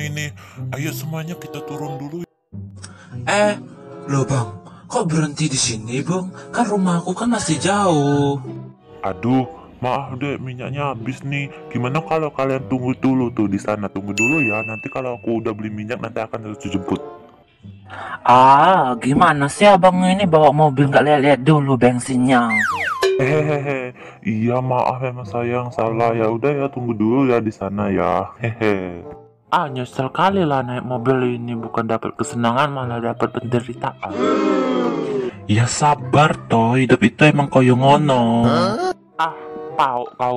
ini. Ayo semuanya kita turun dulu. Loh bang, kok berhenti di sini bang? Kan rumahku kan masih jauh. Aduh, maaf deh, minyaknya habis nih. Gimana kalau kalian tunggu dulu tuh di sana? Tunggu dulu ya. Nanti kalau aku udah beli minyak, nanti akan aku jemput. Gimana sih abang ini bawa mobil nggak lihat-lihat dulu bensinnya? Hehehe, iya maaf emang sayang salah. Ya udah ya, tunggu dulu ya di sana ya. Hehe. Nyesel kali lah naik mobil ini, bukan dapat kesenangan malah dapat penderitaan. Ya sabar toh, hidup itu emang koyo ngono. Pau kau.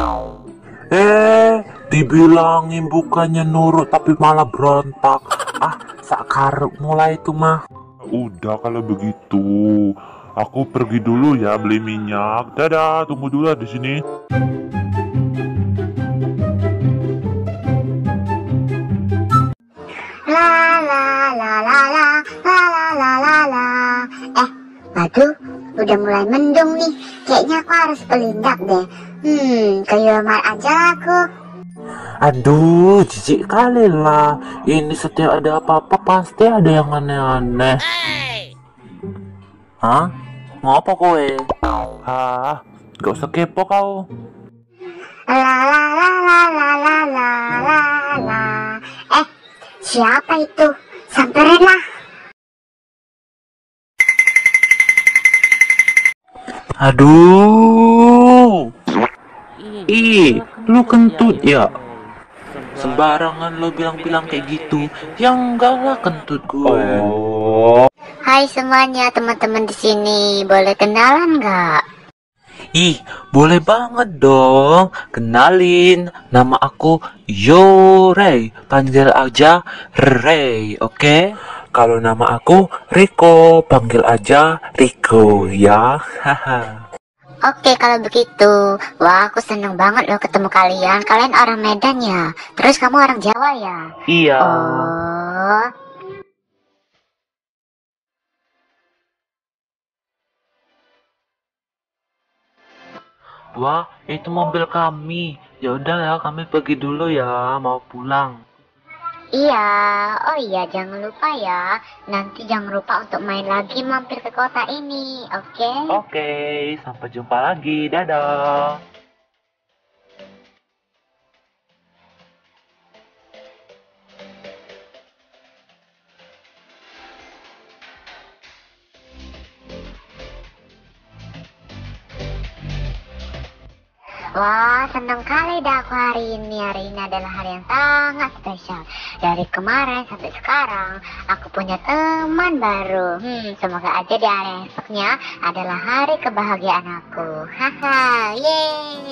Dibilangin bukannya nurut tapi malah berontak. Sakarep mulai itu mah. Udah kalau begitu, aku pergi dulu ya beli minyak. Dadah, tunggu dulu ya di sini. La la la la la la la la la la. Aduh, udah mulai mendung nih. Kayaknya aku harus belindak deh. Ke Yomar aja aku. Aduh, jijik kali lah. Ini setiap ada apa-apa pasti ada yang aneh-aneh. Ngapa kowe? Gak usah kepo kau. La la la la la la la la la. Siapa itu? Samperin lah. Aduh. Lu kentut ya? Sembarangan lo bilang-bilang kayak gitu. Ya enggak lah kentut gue. Hai semuanya teman-teman di sini, boleh kenalan nggak? Boleh banget dong. Kenalin, nama aku Yorey. Panggil aja Ray, oke? Kalau nama aku Rico, panggil aja Rico ya. Oke kalau begitu, wah aku seneng banget loh ketemu kalian. Kalian orang Medan ya? Terus kamu orang Jawa ya? Iya. Oh. Wah, itu mobil kami. Ya udah ya, kami pergi dulu ya, mau pulang. Iya, oh iya jangan lupa ya. Nanti jangan lupa untuk main lagi mampir ke kota ini, oke? Oke, sampai jumpa lagi. Dadah. Wah, senang kali dah aku hari ini. Hari ini adalah hari yang sangat spesial. Dari kemarin sampai sekarang, aku punya teman baru. Semoga aja di hari esoknya adalah hari kebahagiaan aku. Haha, yeay.